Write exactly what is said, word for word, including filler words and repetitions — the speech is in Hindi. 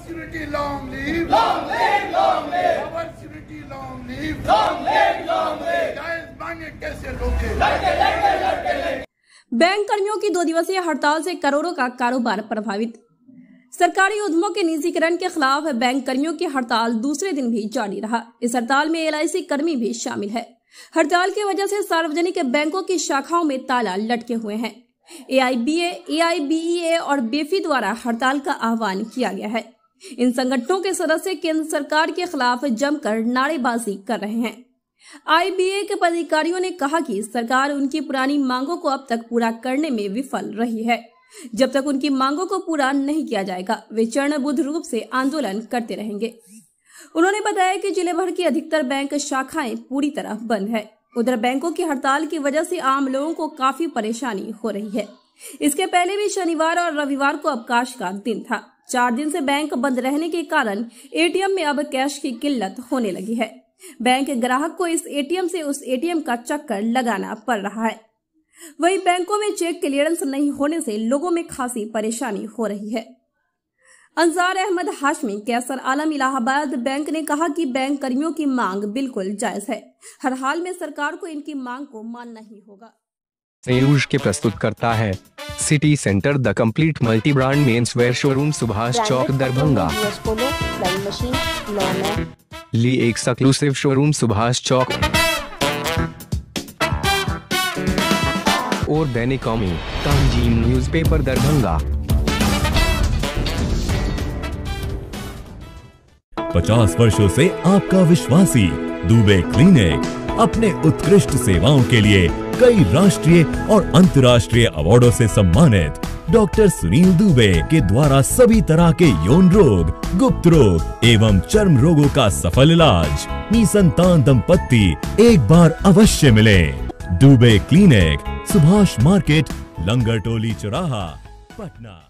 Opportunity long live, long live, long live. Opportunity long live, long live, long live. जायज मांगे कैसे लोगे? लड़के लड़के लड़के लड़के। बैंक कर्मियों की दो दिवसीय हड़ताल से करोड़ों का कारोबार प्रभावित। सरकारी उद्यमों के निजीकरण के खिलाफ बैंक कर्मियों की हड़ताल दूसरे दिन भी जारी रहा। इस हड़ताल में एल आई सी कर्मी भी शामिल है। हड़ताल की वजह से सार्वजनिक बैंकों की शाखाओं में ताला लटके हुए हैं। ए आई बी ए, ए आई बी ई ए और बेफी द्वारा हड़ताल का आह्वान किया गया है। इन संगठनों के सदस्य केंद्र सरकार के खिलाफ जमकर नारेबाजी कर रहे हैं। आई बी ए के पदाधिकारियों ने कहा कि सरकार उनकी पुरानी मांगों को अब तक पूरा करने में विफल रही है। जब तक उनकी मांगों को पूरा नहीं किया जाएगा, वे चरणबद्ध रूप से आंदोलन करते रहेंगे। उन्होंने बताया कि जिले भर की अधिकतर बैंक शाखाएं पूरी तरह बंद है। उधर बैंकों की हड़ताल की वजह से आम लोगों को काफी परेशानी हो रही है। इसके पहले भी शनिवार और रविवार को अवकाश का दिन था। चार दिन से बैंक बंद रहने के कारण ए टी एम में अब कैश की किल्लत होने लगी है। बैंक ग्राहक को इस ए टी एम से उस ए टी एम का चक्कर लगाना पड़ रहा है। वहीं बैंकों में चेक क्लियरेंस नहीं होने से लोगों में खासी परेशानी हो रही है। अंसार अहमद हाशमी, कैसर आलम, इलाहाबाद बैंक ने कहा कि बैंक कर्मियों की मांग बिल्कुल जायज है। हर हाल में सरकार को इनकी मांग को मानना ही होगा। संयोज के प्रस्तुत करता है city centre the complete multi brand men's wear showroom, Subhash Chowk, Darbhanga. Lee exclusive showroom, Subhash Chowk और दैनिक कौमी तंजीम न्यूज़पेपर, दरभंगा। पचास वर्षों से आपका विश्वासी दुबे क्लिनिक अपने उत्कृष्ट सेवाओं के लिए कई राष्ट्रीय और अंतर्राष्ट्रीय अवार्डों से सम्मानित डॉक्टर सुनील दुबे के द्वारा सभी तरह के यौन रोग, गुप्त रोग एवं चर्म रोगों का सफल इलाज। निसंतान दंपत्ति एक बार अवश्य मिले। दुबे क्लिनिक, सुभाष मार्केट, लंगर टोली चौराहा, पटना।